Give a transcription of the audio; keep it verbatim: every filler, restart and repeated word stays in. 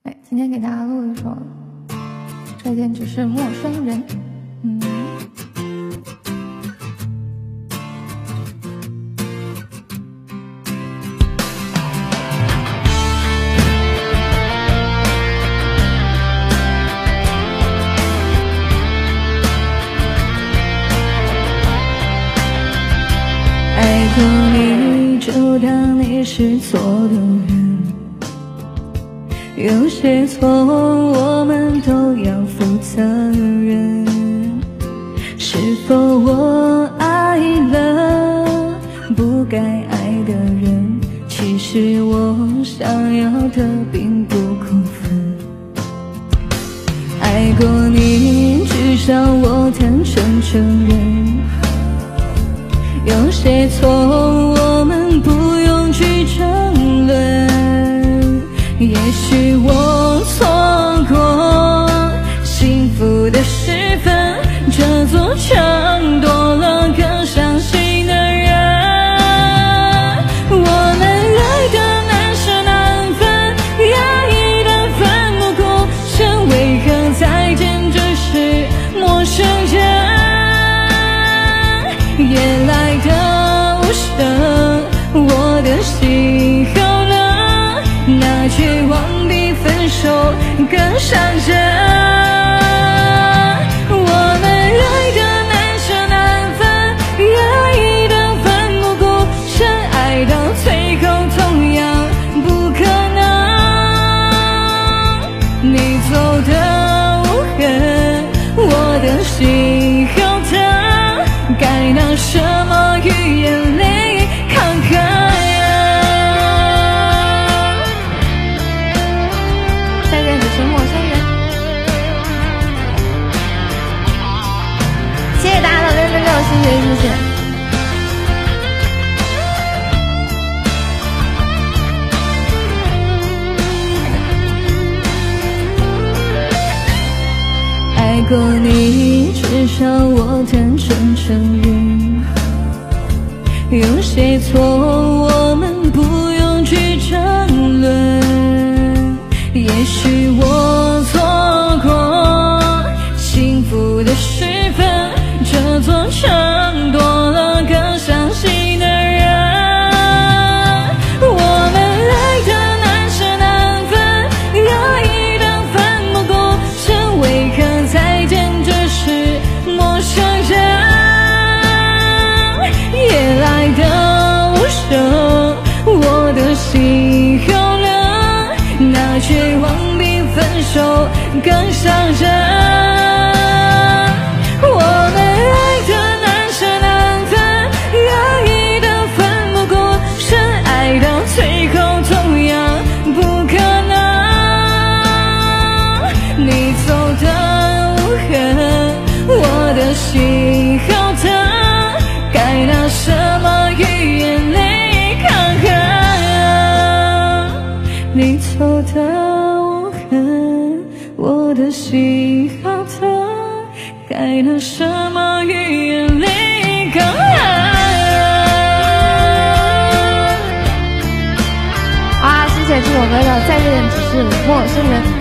哎，今天给大家录一首《再见只是陌生人》。嗯。爱过你，就当你是错的人。有些错我们都要负责任。是否我爱了不该爱的人？其实我想要的并不过分。爱过你，至少我坦诚承认。有些错我们不用去争论，也许我错过幸福的时分，这座城多了更伤心的人。我们爱的难舍难分，压抑的奋不顾身，为何再见只是陌生人？夜来的无声，我的心好冷，那绝望比分手更伤人。我们爱的难舍难分，压抑的奋不顾身，爱到最后同样不可能。你走的无痕，我的心好疼，该拿什么语言里抗衡？再见只是陌生人。谢谢大家的六六六，谢谢谢谢。爱过你，至少我坦诚承认。有些错我们不用去争论，也许我错过幸福的时分，这座城多了更伤心的人。我们爱的难舍难分，压抑的奋不顾身，为何再见只是陌生人？夜来的无声，我的心好冷，那绝望比分手更伤人。我们爱的难舍难分，压抑的奋不顾身，爱到最后同样不可能。你走的无痕，我的心好疼，该拿什么语言里抗衡？你走的无痕，我的心好疼，该拿什么语言里抗衡？啊，谢谢这首歌的《再见只是陌生人》。